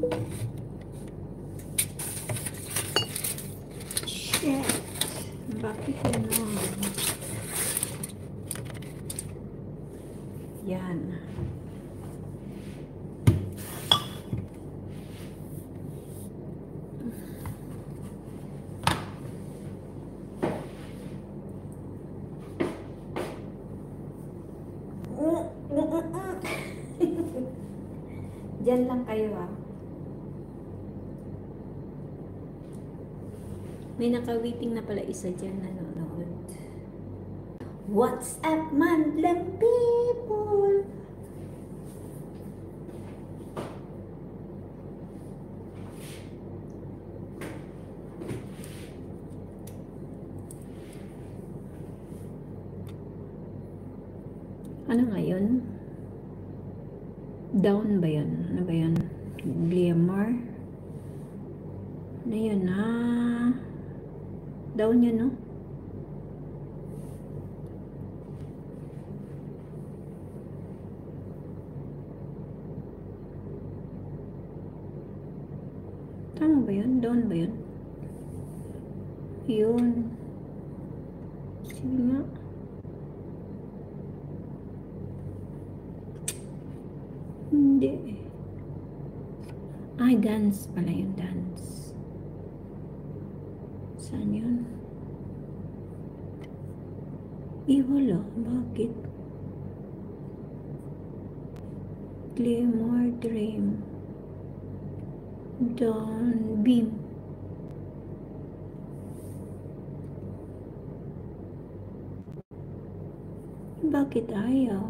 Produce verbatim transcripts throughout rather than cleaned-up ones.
Shit. Bakit yun? Yan. Diyan lang kayo ha. May nakawiting na pala isa dyan nanonood. What's up, Mandlang people? Ano ngayon? Down ba yun? Ano ba yun? Glimmer? Ano yun ha? Down yun, no? Tama ba yun? Down ba yun? Yun. Sige nga. Hindi. Ay, dance pala yung dance. Saan yun? Eh, wala. Bakit? Glimmer Dream. Dawn Beam. Bakit ayaw?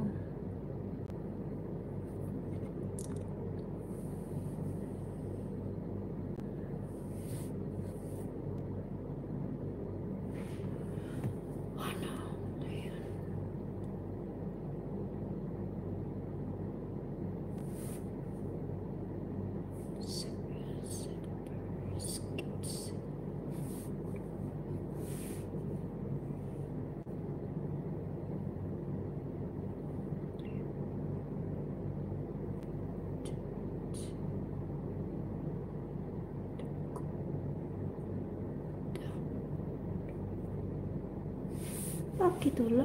Bakit wala?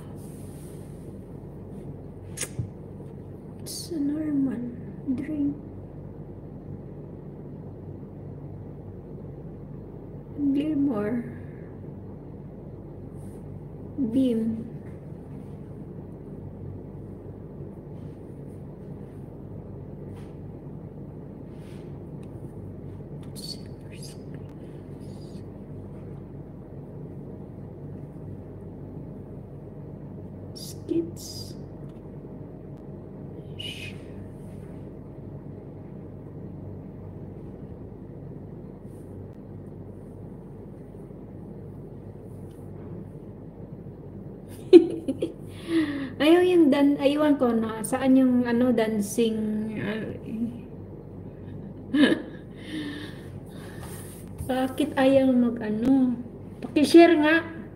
It's a normal dream. Glimmer. Beam. Skits. Ayaw yung dan, aywan ko na saan yung ano dancing. Bakit ayaw mag ano? Paki-share nga.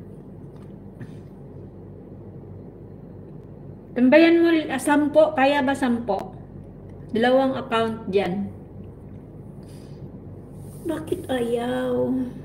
Tambayan mo, ah, sampo. Kaya ba sampo? Dalawang account dyan. Bakit ayaw?